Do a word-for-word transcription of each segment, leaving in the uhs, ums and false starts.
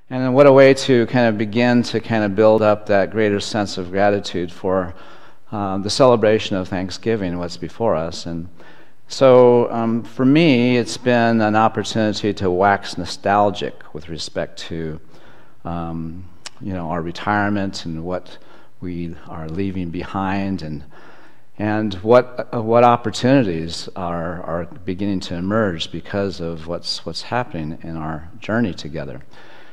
And what a way to kind of begin to kind of build up that greater sense of gratitude for uh, the celebration of Thanksgiving, what's before us. And so um, for me, it's been an opportunity to wax nostalgic with respect to um, you know, our retirement and what we are leaving behind, and and what uh, what opportunities are are beginning to emerge because of what's what's happening in our journey together.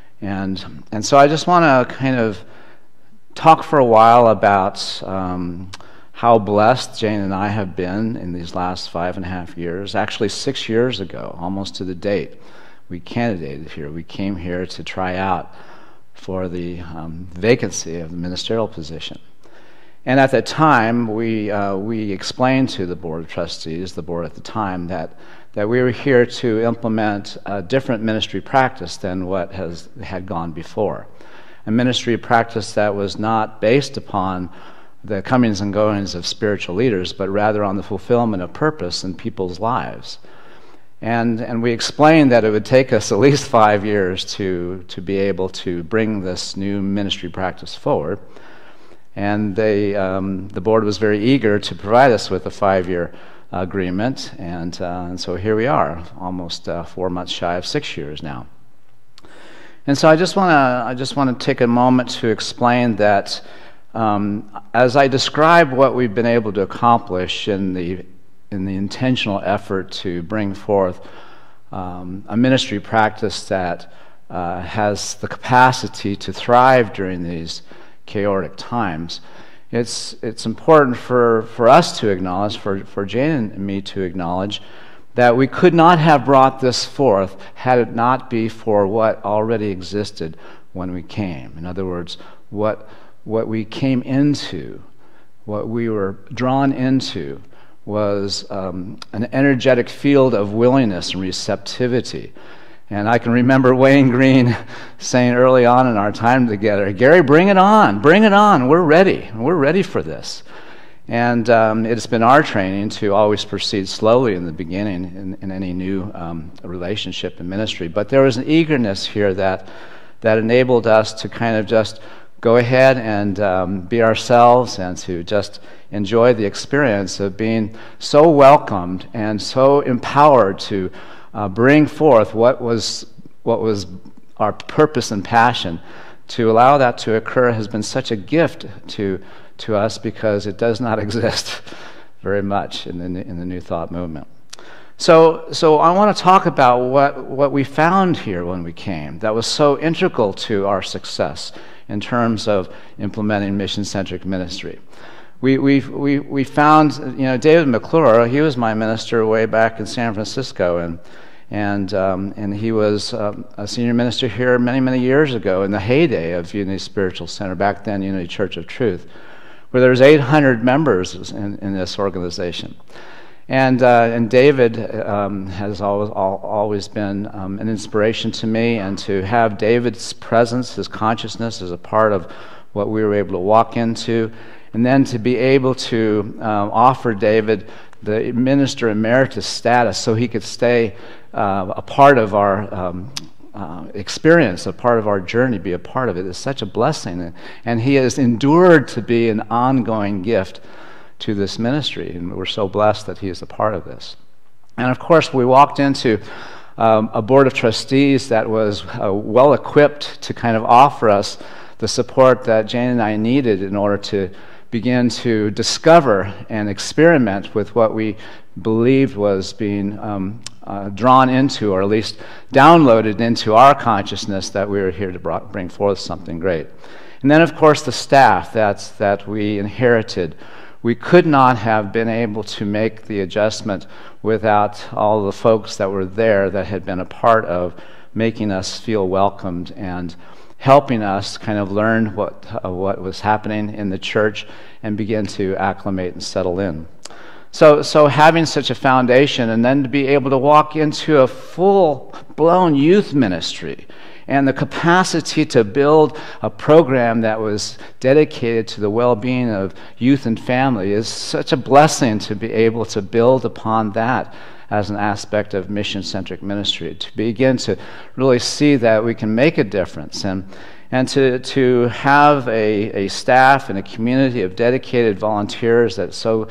And and so I just want to kind of talk for a while about um, how blessed Jane and I have been in these last five and a half years. Actually, six years ago, almost to the date, we candidated here. We came here to try out for the um, vacancy of the ministerial position. And at that time, we uh, we explained to the Board of Trustees, the board at the time, that that we were here to implement a different ministry practice than what has had gone before. A ministry practice that was not based upon the comings and goings of spiritual leaders, but rather on the fulfillment of purpose in people's lives. And, and we explained that it would take us at least five years to, to be able to bring this new ministry practice forward. And they, um, the board was very eager to provide us with a five-year agreement. And, uh, and so here we are, almost uh, four months shy of six years now. And so I just want to I just want to take a moment to explain that um, as I describe what we've been able to accomplish in the in the intentional effort to bring forth um, a ministry practice that uh, has the capacity to thrive during these chaotic times, it's it's important for, for us to acknowledge, for, for Jane and me to acknowledge, that we could not have brought this forth had it not be for what already existed when we came. In other words, what, what we came into, what we were drawn into, was um, an energetic field of willingness and receptivity. And I can remember Wayne Green saying early on in our time together, "Gary, bring it on, bring it on, we're ready, we're ready for this." And um, it's been our training to always proceed slowly in the beginning in, in any new um, relationship and ministry. But there was an eagerness here that, that enabled us to kind of just go ahead and um, be ourselves and to just enjoy the experience of being so welcomed and so empowered to uh, bring forth what was what was our purpose and passion. To allow that to occur has been such a gift to to us, because it does not exist very much in the in the New Thought movement. So so I want to talk about what what we found here when we came that was so integral to our success in terms of implementing mission-centric ministry. We, we, we, we found, you know, David McClure, he was my minister way back in San Francisco, and, and, um, and he was um, a senior minister here many, many years ago in the heyday of Unity Spiritual Center, back then Unity Church of Truth, where there was eight hundred members in, in this organization. And, uh, and David um, has always, al always been um, an inspiration to me, and to have David's presence, his consciousness, as a part of what we were able to walk into, and then to be able to um, offer David the minister emeritus status so he could stay uh, a part of our um, uh, experience, a part of our journey, be a part of it, is such a blessing. And he has endured to be an ongoing gift to this ministry, and we're so blessed that he is a part of this. And of course, we walked into um, a board of trustees that was uh, well equipped to kind of offer us the support that Jane and I needed in order to begin to discover and experiment with what we believed was being um, uh, drawn into, or at least downloaded into our consciousness, that we were here to bring forth something great. And then, of course, the staff that's, that we inherited. We could not have been able to make the adjustment without all the folks that were there that had been a part of making us feel welcomed and helping us kind of learn what, uh, what was happening in the church and begin to acclimate and settle in. So, so having such a foundation, and then to be able to walk into a full-blown youth ministry, and the capacity to build a program that was dedicated to the well-being of youth and family, is such a blessing to be able to build upon that as an aspect of mission-centric ministry, to begin to really see that we can make a difference, and and to, to have a, a staff and a community of dedicated volunteers that's so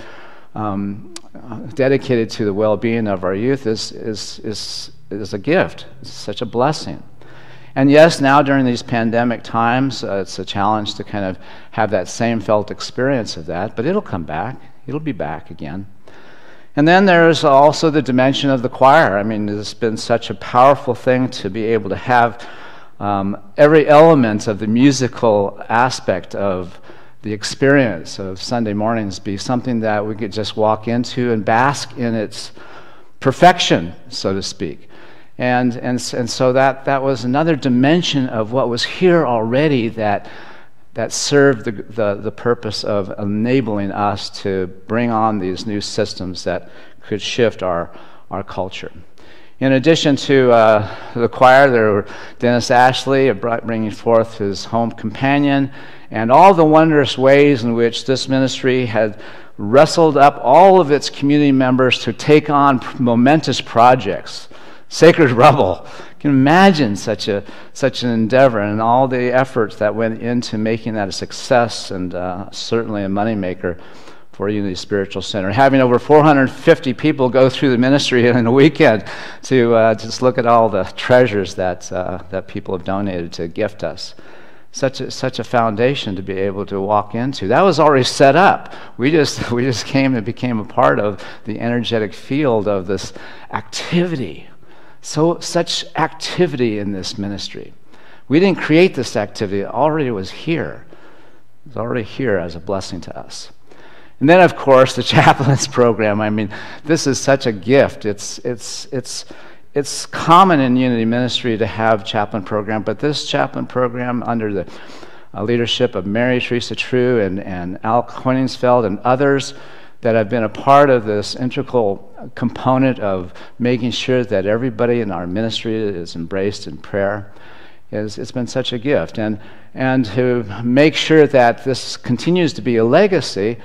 um, dedicated to the well-being of our youth is, is, is, is a gift. It's such a blessing. And yes, now during these pandemic times, uh, it's a challenge to kind of have that same felt experience of that, but it'll come back. It'll be back again. And then there's also the dimension of the choir. I mean, it's been such a powerful thing to be able to have um, every element of the musical aspect of the experience of Sunday mornings be something that we could just walk into and bask in its perfection, so to speak. And, and, and so that, that was another dimension of what was here already that, that served the, the, the purpose of enabling us to bring on these new systems that could shift our, our culture. In addition to uh, the choir, there were Dennis Ashley bringing forth his home companion, and all the wondrous ways in which this ministry had wrestled up all of its community members to take on momentous projects. Sacred Rubble. You can imagine such a such an endeavor and all the efforts that went into making that a success, and uh, certainly a moneymaker for Unity Spiritual Center. Having over four hundred fifty people go through the ministry in a weekend to uh, just look at all the treasures that uh, that people have donated to gift us. Such a, such a foundation to be able to walk into. That was already set up. We just we just came and became a part of the energetic field of this activity. So such activity in this ministry. We didn't create this activity. It already was here. It was already here as a blessing to us. And then, of course, the chaplains program. I mean, this is such a gift. It's it's it's it's common in Unity Ministry to have chaplain program, but this chaplain program, under the uh, leadership of Mary Teresa True and and Al Koenigsfeld and others that have been a part of this integral component of making sure that everybody in our ministry is embraced in prayer, is it's been such a gift. And and to make sure that this continues to be a legacy.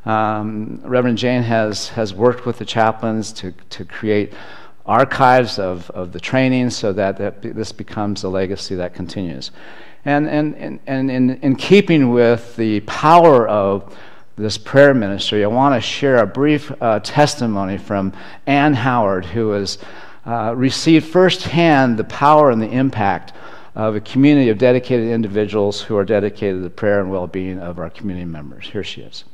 Um, Reverend Jane has, has worked with the chaplains to, to create archives of, of the training so that, that this becomes a legacy that continues. And, and, and, and in, in keeping with the power of this prayer ministry, I want to share a brief uh, testimony from Ann Howard, who has uh, received firsthand the power and the impact of a community of dedicated individuals who are dedicated to the prayer and well-being of our community members. Here she is.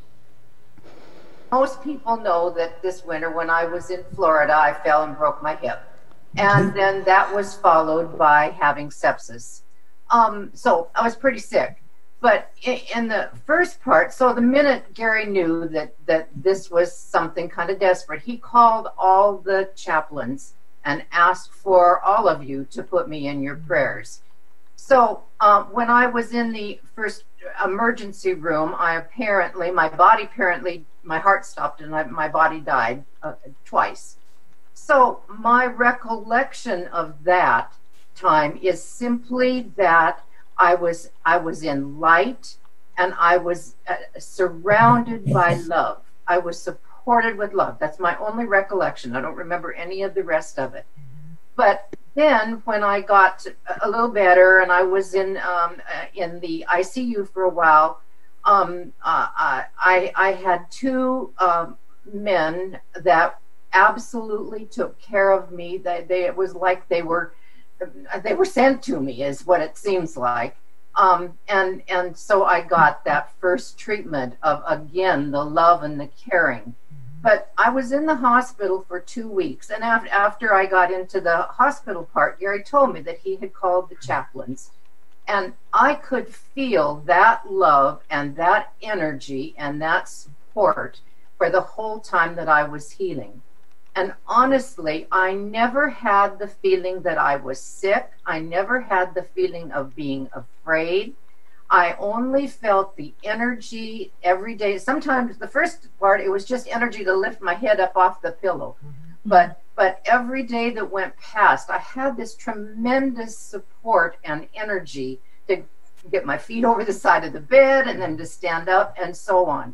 Most people know that this winter when I was in Florida, I fell and broke my hip. And then that was followed by having sepsis. Um, so I was pretty sick. But in the first part, so the minute Gary knew that, that this was something kind of desperate, he called all the chaplains and asked for all of you to put me in your prayers. So uh, when I was in the first emergency room, I apparently, my body apparently, my heart stopped and I, my body died uh, twice. So my recollection of that time is simply that I was, I was in light and I was uh, surrounded by love. I was supported with love. That's my only recollection. I don't remember any of the rest of it. But then when I got a little better and I was in um, in the I C U for a while, um, uh, I, I had two um, men that absolutely took care of me. They, they, it was like they were they were sent to me, is what it seems like. Um, and, and so I got that first treatment of, again, the love and the caring. But I was in the hospital for two weeks, and after, after I got into the hospital part, Gary told me that he had called the chaplains. And I could feel that love and that energy and that support for the whole time that I was healing. And honestly, I never had the feeling that I was sick. I never had the feeling of being afraid. I only felt the energy every day. Sometimes the first part, it was just energy to lift my head up off the pillow. Mm-hmm. But but every day that went past, I had this tremendous support and energy to get my feet over the side of the bed and then to stand up and so on.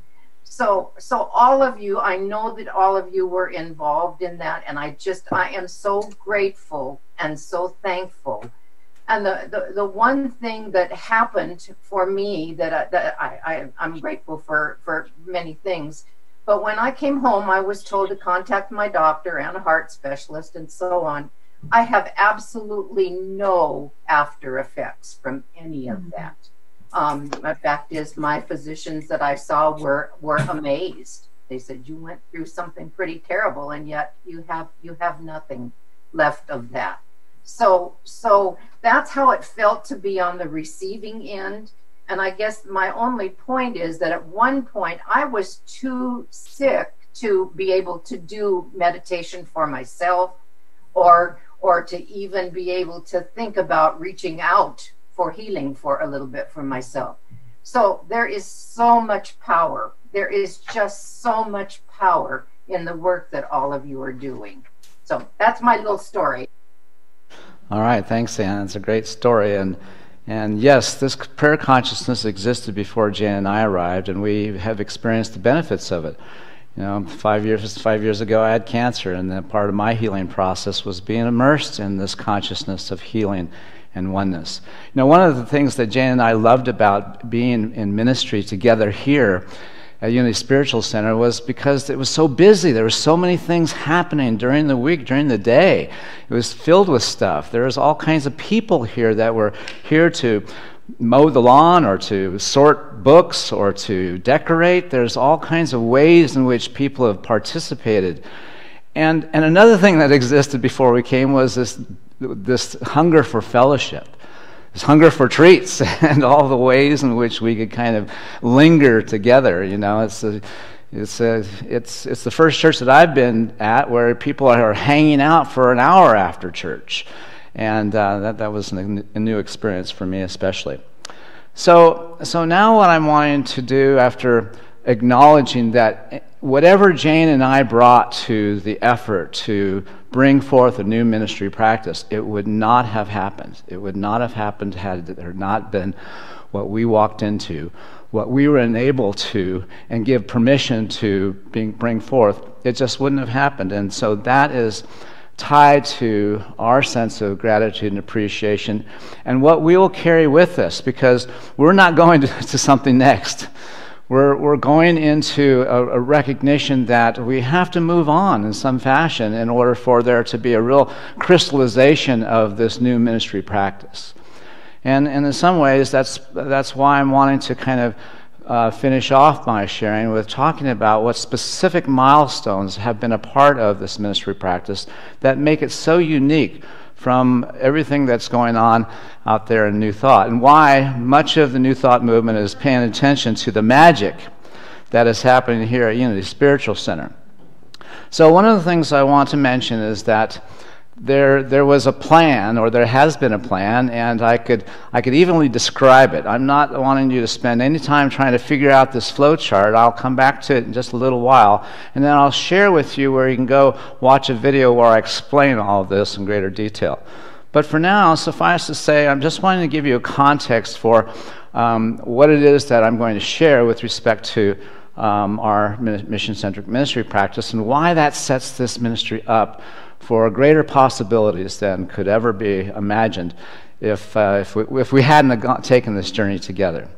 So, so all of you, I know that all of you were involved in that, and I just, I am so grateful and so thankful. And the, the, the one thing that happened for me that, I, that I, I, I'm grateful for, for many things, but when I came home, I was told to contact my doctor and a heart specialist and so on. I have absolutely no after effects from any of that. Um, the fact is, my physicians that I saw were, were amazed. They said, you went through something pretty terrible, and yet you have, you have nothing left of that. So, so that's how it felt to be on the receiving end. And I guess my only point is that at one point I was too sick to be able to do meditation for myself, or, or to even be able to think about reaching out for healing for a little bit for myself. So there is so much power. There is just so much power in the work that all of you are doing. So that's my little story. All right, thanks, Ann. It's a great story. And, and yes, this prayer consciousness existed before Jane and I arrived, and we have experienced the benefits of it. You know, five years, five years ago I had cancer, and then part of my healing process was being immersed in this consciousness of healing and oneness. You know, one of the things that Jane and I loved about being in ministry together here at Unity Spiritual Center was because it was so busy. There were so many things happening during the week, during the day. It was filled with stuff. There was all kinds of people here that were here to mow the lawn or to sort books or to decorate. There's all kinds of ways in which people have participated. And, and another thing that existed before we came was this this hunger for fellowship, this hunger for treats, and all the ways in which we could kind of linger together. You know, it's a, it's a, it's it's the first church that I've been at where people are hanging out for an hour after church, and uh, that that was an, a new experience for me, especially. So so now what I'm wanting to do, after acknowledging that whatever Jane and I brought to the effort to bring forth a new ministry practice, it would not have happened. It would not have happened had there not been what we walked into, what we were enabled to, and give permission to being, bring forth. It just wouldn't have happened. And so that is tied to our sense of gratitude and appreciation and what we will carry with us, because we're not going to, to something next. We're, we're going into a, a recognition that we have to move on in some fashion in order for there to be a real crystallization of this new ministry practice. And, and in some ways, that's, that's why I'm wanting to kind of uh, finish off my sharing with talking about what specific milestones have been a part of this ministry practice that make it so unique from everything that's going on out there in New Thought, and why much of the New Thought movement is paying attention to the magic that is happening here at Unity Spiritual Center. So one of the things I want to mention is that there there was a plan, or there has been a plan, and I could I could evenly describe it. I'm not wanting you to spend any time trying to figure out this flow chart. I'll come back to it in just a little while, and then I'll share with you where you can go watch a video where I explain all of this in greater detail. But for now, suffice to say, I'm just wanting to give you a context for um, what it is that I'm going to share with respect to um, our mission-centric ministry practice, and why that sets this ministry up for greater possibilities than could ever be imagined if, uh, if, we, if we hadn't taken this journey together.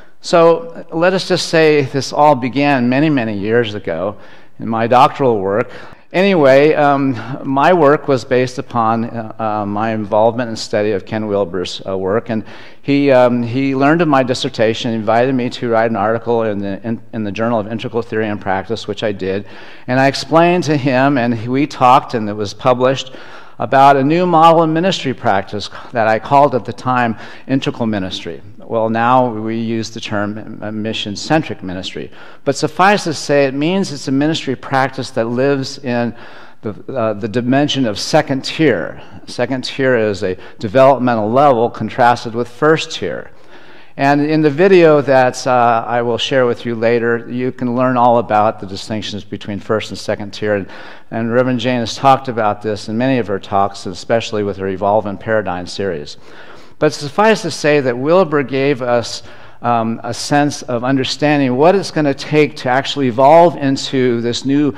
So let us just say this all began many, many years ago in my doctoral work. Anyway, um, my work was based upon uh, uh, my involvement and study of Ken Wilber's uh, work, and he um, he learned of my dissertation, invited me to write an article in the in, in the Journal of Integral Theory and Practice, which I did, and I explained to him, and we talked, and it was published, about a new model of ministry practice that I called at the time integral ministry. Well, now we use the term mission-centric ministry. But suffice to say, it means it's a ministry practice that lives in the, uh, the dimension of second tier. Second tier is a developmental level contrasted with first tier. And in the video that uh, I will share with you later, you can learn all about the distinctions between first and second tier. And, and Reverend Jane has talked about this in many of her talks, especially with her Evolve in Paradigm series. But suffice to say that Wilber gave us um, a sense of understanding what it's going to take to actually evolve into this new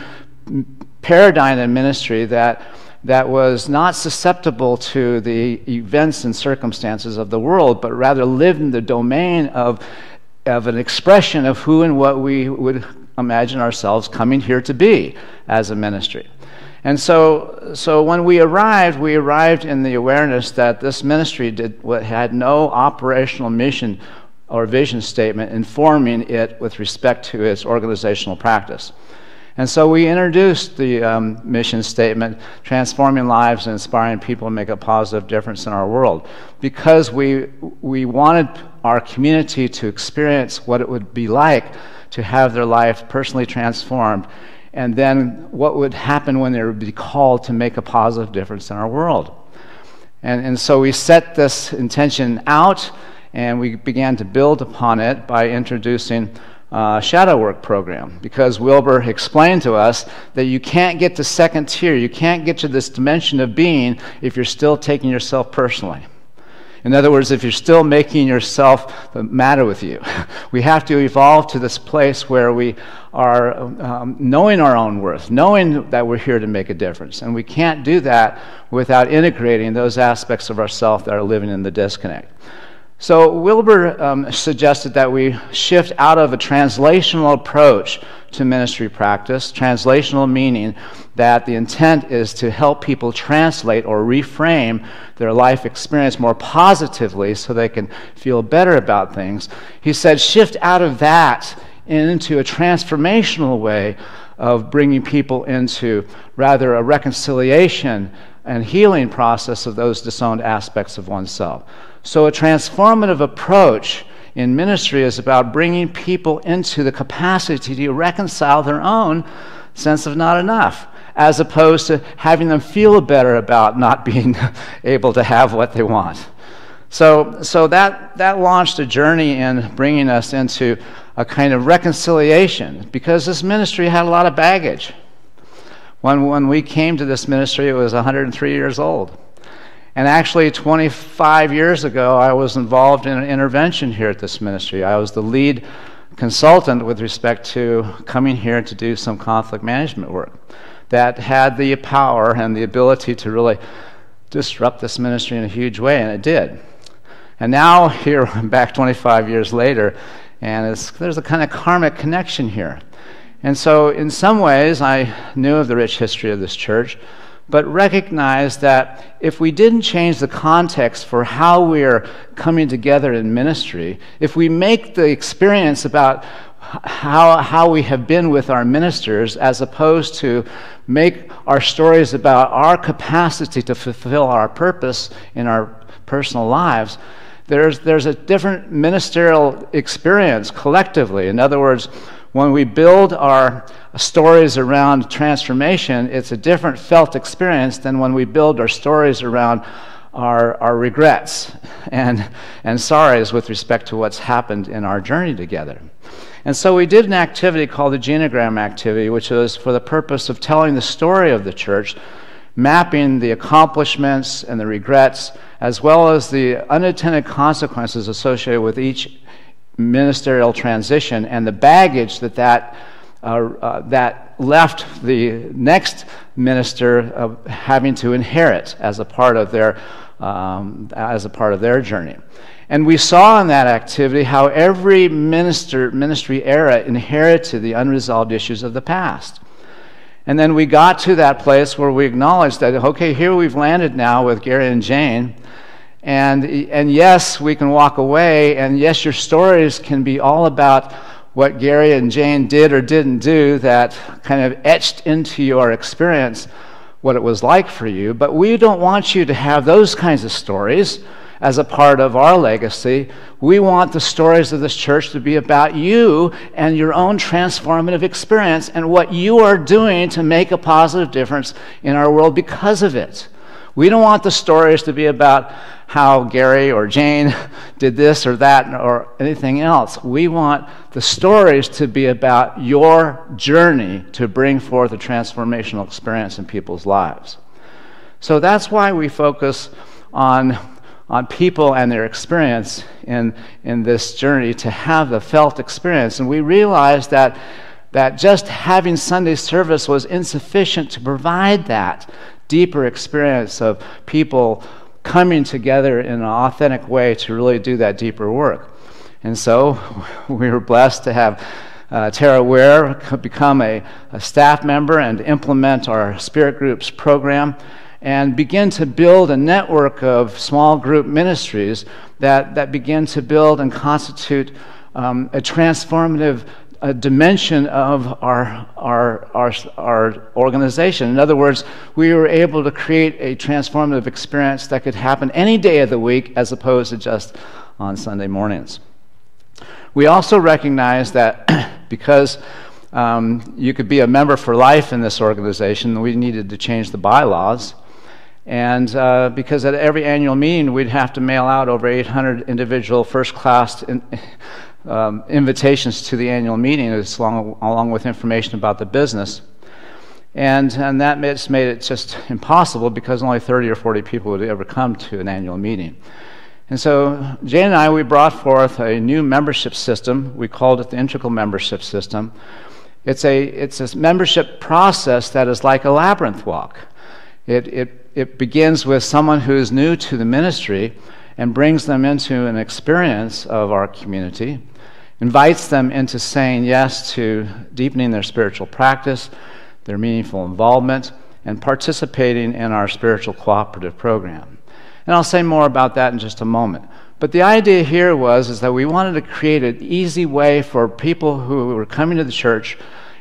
paradigm in ministry that that was not susceptible to the events and circumstances of the world, but rather lived in the domain of, of an expression of who and what we would imagine ourselves coming here to be as a ministry. And so, so when we arrived, we arrived in the awareness that this ministry did what had no operational mission or vision statement informing it with respect to its organizational practice. And so we introduced the um, mission statement, transforming lives and inspiring people to make a positive difference in our world, because we, we wanted our community to experience what it would be like to have their life personally transformed, and then what would happen when they would be called to make a positive difference in our world. And, and so we set this intention out, and we began to build upon it by introducing Uh, shadow work program, because Wilbur explained to us that you can't get to second tier, you can't get to this dimension of being if you're still taking yourself personally. In other words, if you're still making yourself the matter with you. We have to evolve to this place where we are um, knowing our own worth, knowing that we're here to make a difference. And we can't do that without integrating those aspects of ourself that are living in the disconnect. So Wilbur um, suggested that we shift out of a translational approach to ministry practice, translational meaning that the intent is to help people translate or reframe their life experience more positively so they can feel better about things. He said shift out of that into a transformational way of bringing people into rather a reconciliation and healing process of those disowned aspects of oneself. So a transformative approach in ministry is about bringing people into the capacity to reconcile their own sense of not enough, as opposed to having them feel better about not being able to have what they want. So, so that, that launched a journey in bringing us into a kind of reconciliation, because this ministry had a lot of baggage. When, when we came to this ministry, it was one hundred three years old. And actually, twenty-five years ago, I was involved in an intervention here at this ministry. I was the lead consultant with respect to coming here to do some conflict management work that had the power and the ability to really disrupt this ministry in a huge way, and it did. And now, here, back twenty-five years later, and it's, there's a kind of karmic connection here. And so, in some ways, I knew of the rich history of this church, but recognized that if we didn't change the context for how we're coming together in ministry, if we make the experience about how, how we have been with our ministers, as opposed to make our stories about our capacity to fulfill our purpose in our personal lives, there's, there's a different ministerial experience collectively. In other words, when we build our stories around transformation, it's a different felt experience than when we build our stories around our, our regrets and, and sorrows with respect to what's happened in our journey together. And so we did an activity called the Genogram activity, which was for the purpose of telling the story of the church, mapping the accomplishments and the regrets, as well as the unintended consequences associated with each ministerial transition and the baggage that that, uh, uh, that left the next minister uh, having to inherit as a part of their um, as a part of their journey. And we saw in that activity how every minister ministry era inherited the unresolved issues of the past. And then we got to that place where we acknowledged that, okay, here we've landed now with Gary and Jane. And, and yes, we can walk away, and yes, your stories can be all about what Gary and Jane did or didn't do that kind of etched into your experience what it was like for you, but we don't want you to have those kinds of stories as a part of our legacy. We want the stories of this church to be about you and your own transformative experience and what you are doing to make a positive difference in our world because of it. We don't want the stories to be about how Gary or Jane did this or that or anything else. We want the stories to be about your journey to bring forth a transformational experience in people's lives. So that's why we focus on on people and their experience in, in this journey to have the felt experience. And we realized that, that just having Sunday service was insufficient to provide that deeper experience of people coming together in an authentic way to really do that deeper work. And so we were blessed to have uh, Tara Ware become a, a staff member and implement our Spirit Groups program, and begin to build a network of small group ministries that, that begin to build and constitute um, a transformative uh, dimension of our, our, our, our organization. In other words, we were able to create a transformative experience that could happen any day of the week as opposed to just on Sunday mornings. We also recognize that because um, you could be a member for life in this organization, we needed to change the bylaws. And uh, because at every annual meeting, we'd have to mail out over eight hundred individual first-class in, um, invitations to the annual meeting, along, along with information about the business. And, and that made, made it just impossible because only thirty or forty people would ever come to an annual meeting. And so Jane and I, we brought forth a new membership system. We called it the Integral Membership System. It's a, it's a membership process that is like a labyrinth walk. It, it, it begins with someone who is new to the ministry and brings them into an experience of our community, invites them into saying yes to deepening their spiritual practice, their meaningful involvement, and participating in our spiritual cooperative program. And I'll say more about that in just a moment. But the idea here was is that we wanted to create an easy way for people who were coming to the church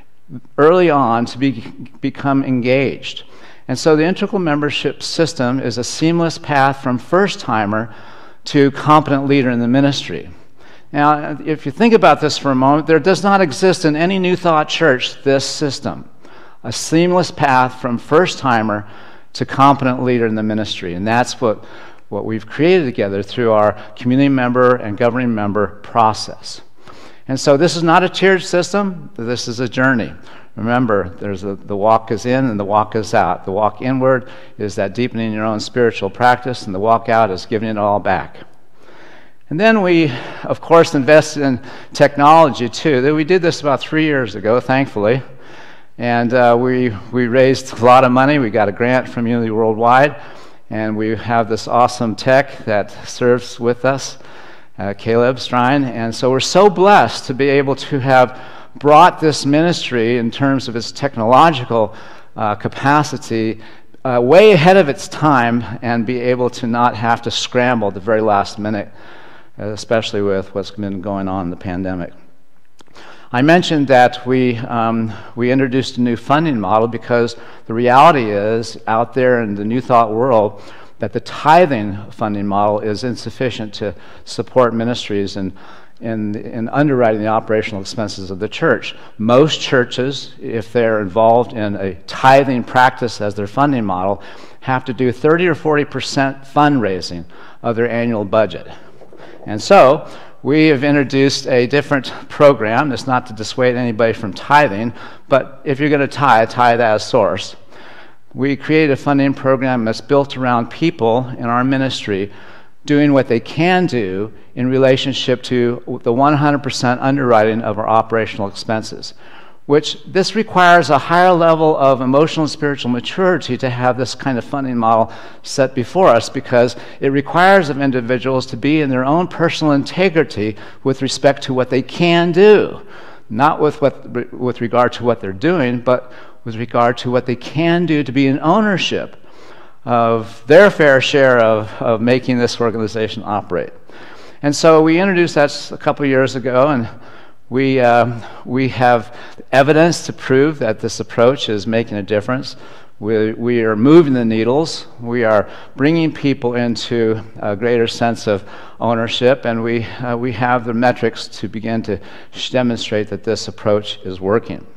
early on to be, become engaged. And so the Integral Membership System is a seamless path from first-timer to competent leader in the ministry. Now, if you think about this for a moment, there does not exist in any New Thought church this system, a seamless path from first-timer to competent leader in the ministry. And that's what, what we've created together through our community member and governing member process. And so this is not a tiered system, this is a journey. Remember, there's a, the walk is in and the walk is out. The walk inward is that deepening your own spiritual practice, and the walk out is giving it all back. And then we, of course, invested in technology too. We did this about three years ago, thankfully. And uh, we, we raised a lot of money. We got a grant from Unity Worldwide, and we have this awesome tech that serves with us, uh, Caleb Strine. And so we're so blessed to be able to have brought this ministry in terms of its technological uh, capacity uh, way ahead of its time, and be able to not have to scramble at the very last minute, especially with what's been going on in the pandemic. I mentioned that we, um, we introduced a new funding model because the reality is, out there in the New Thought world, that the tithing funding model is insufficient to support ministries and in, in underwriting the operational expenses of the church. Most churches, if they're involved in a tithing practice as their funding model, have to do thirty or forty percent fundraising of their annual budget. And so we have introduced a different program. It's not to dissuade anybody from tithing, but if you're going to tithe, tithe as source. We created a funding program that's built around people in our ministry doing what they can do in relationship to the one hundred percent underwriting of our operational expenses, which this requires a higher level of emotional and spiritual maturity to have this kind of funding model set before us, because it requires of individuals to be in their own personal integrity with respect to what they can do, not with, what, with regard to what they're doing, but with regard to what they can do to be in ownership of their fair share of, of making this organization operate. And so we introduced that a couple years ago, and We, um, we have evidence to prove that this approach is making a difference. We, we are moving the needles. We are bringing people into a greater sense of ownership, and we, uh, we have the metrics to begin to demonstrate that this approach is working.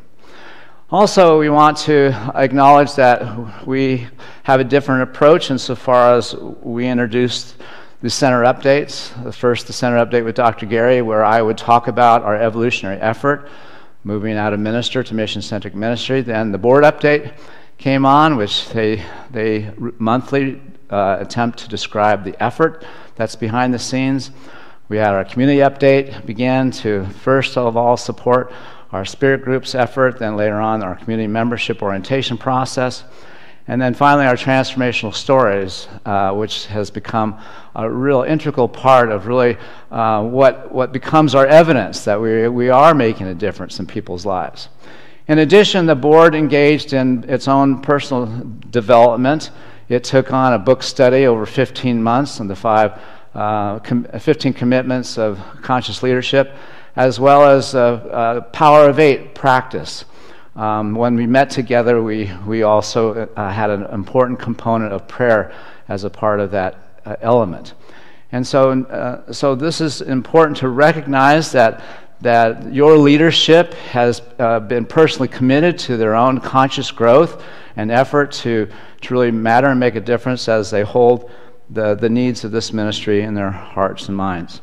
Also, we want to acknowledge that we have a different approach insofar as we introduced the center updates. The first, the center update with Doctor Gary, where I would talk about our evolutionary effort, moving out of minister to mission-centric ministry. Then the board update came on, which they, they monthly uh, attempt to describe the effort that's behind the scenes. We had our community update began to first of all support our spirit group's effort, then later on our community membership orientation process, and then finally our transformational stories, uh, which has become a real integral part of really uh, what, what becomes our evidence that we, we are making a difference in people's lives. In addition, the board engaged in its own personal development. It took on a book study over fifteen months on the five, uh, com fifteen commitments of conscious leadership, as well as a, a Power of Eight practice. Um, when we met together, we, we also uh, had an important component of prayer as a part of that uh, element. And so, uh, so this is important to recognize that, that your leadership has uh, been personally committed to their own conscious growth and effort to, to really matter and make a difference as they hold the, the needs of this ministry in their hearts and minds.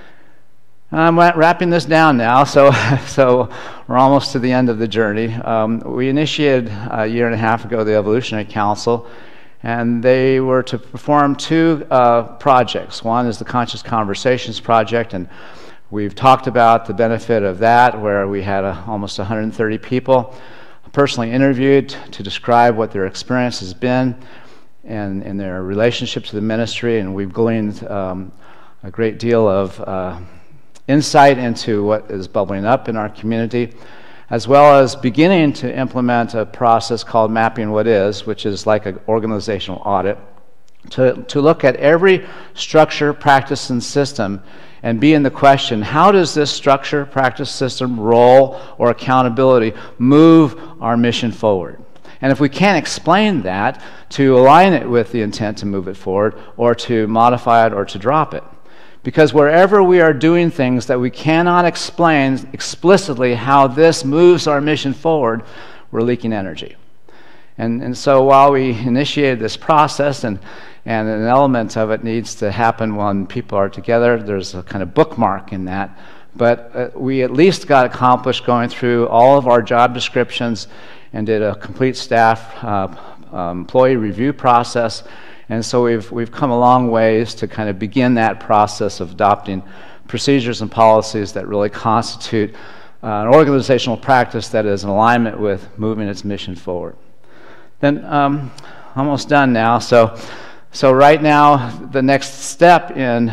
I'm wrapping this down now, so, so we're almost to the end of the journey. Um, we initiated a year and a half ago the Evolutionary Council, and they were to perform two uh, projects. One is the Conscious Conversations Project, and we've talked about the benefit of that, where we had uh, almost one hundred thirty people personally interviewed to describe what their experience has been and, and their relationship to the ministry, and we've gleaned um, a great deal of uh, insight into what is bubbling up in our community, as well as beginning to implement a process called Mapping What Is, which is like an organizational audit, to, to look at every structure, practice, and system and be in the question, how does this structure, practice, system, role, or accountability move our mission forward? And if we can't explain that, to align it with the intent to move it forward, or to modify it, or to drop it. Because wherever we are doing things that we cannot explain explicitly how this moves our mission forward, we're leaking energy. And, and so while we initiated this process, and, and an element of it needs to happen when people are together, there's a kind of bookmark in that, but uh, we at least got accomplished going through all of our job descriptions and did a complete staff uh, uh, employee review process. And so we've, we've come a long ways to kind of begin that process of adopting procedures and policies that really constitute uh, an organizational practice that is in alignment with moving its mission forward. Then, um, almost done now. So, so right now, the next step in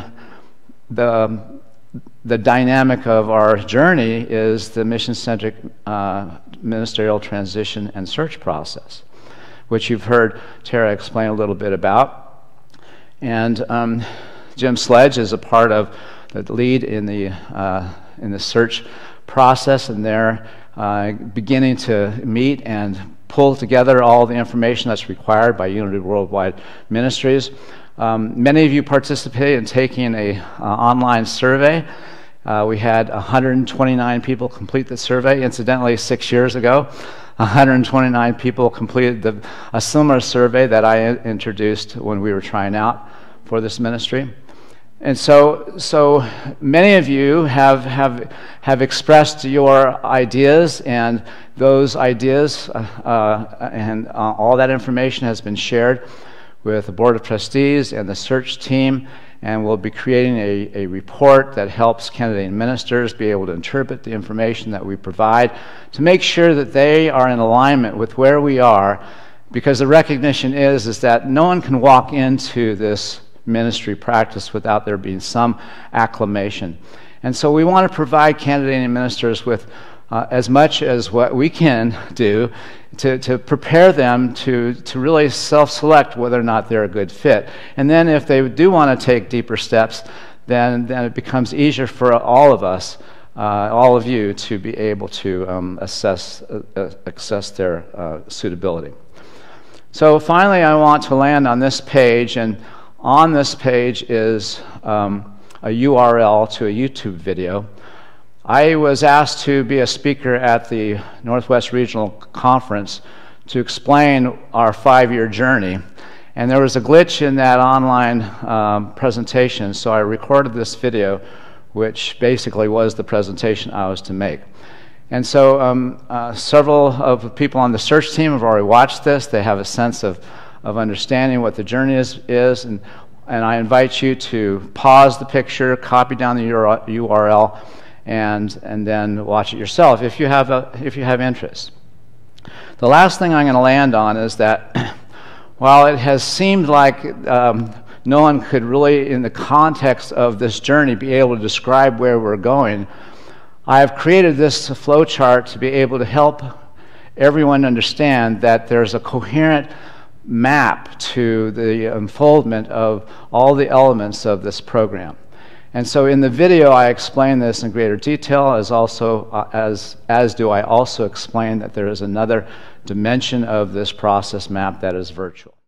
the, the dynamic of our journey is the mission-centric uh, ministerial transition and search process, which you've heard Tara explain a little bit about. And um, Jim Sledge is a part of the lead in the, uh, in the search process, and they're uh, beginning to meet and pull together all the information that's required by Unity Worldwide Ministries. Um, many of you participated in taking an uh, online survey. Uh, we had one hundred twenty-nine people complete the survey. Incidentally, six years ago, one hundred twenty-nine people completed the, a similar survey that I introduced when we were trying out for this ministry. And so, so many of you have, have, have expressed your ideas, and those ideas uh, uh, and uh, all that information has been shared with the Board of Trustees and the search team, and we'll be creating a, a report that helps candidate ministers be able to interpret the information that we provide to make sure that they are in alignment with where we are, because the recognition is, is that no one can walk into this ministry practice without there being some acclimation. And so we want to provide candidate ministers with uh, as much as what we can do to, to prepare them to, to really self-select whether or not they're a good fit. And then if they do want to take deeper steps, then, then it becomes easier for all of us, uh, all of you, to be able to um, assess, uh, assess their uh, suitability. So finally, I want to land on this page, and on this page is um, a U R L to a YouTube video. I was asked to be a speaker at the Northwest Regional Conference to explain our five-year journey, and there was a glitch in that online um, presentation, so I recorded this video, which basically was the presentation I was to make. And so um, uh, several of the people on the search team have already watched this. They have a sense of, of understanding what the journey is, is and, and I invite you to pause the picture, copy down the U R L, and, and then watch it yourself if you have, a, if you have interest. The last thing I'm going to land on is that while it has seemed like um, no one could really, in the context of this journey, be able to describe where we're going, I have created this flow chart to be able to help everyone understand that there's a coherent map to the unfoldment of all the elements of this program. And so in the video I explain this in greater detail, as also uh, as as do I also explain that there is another dimension of this process map that is virtual.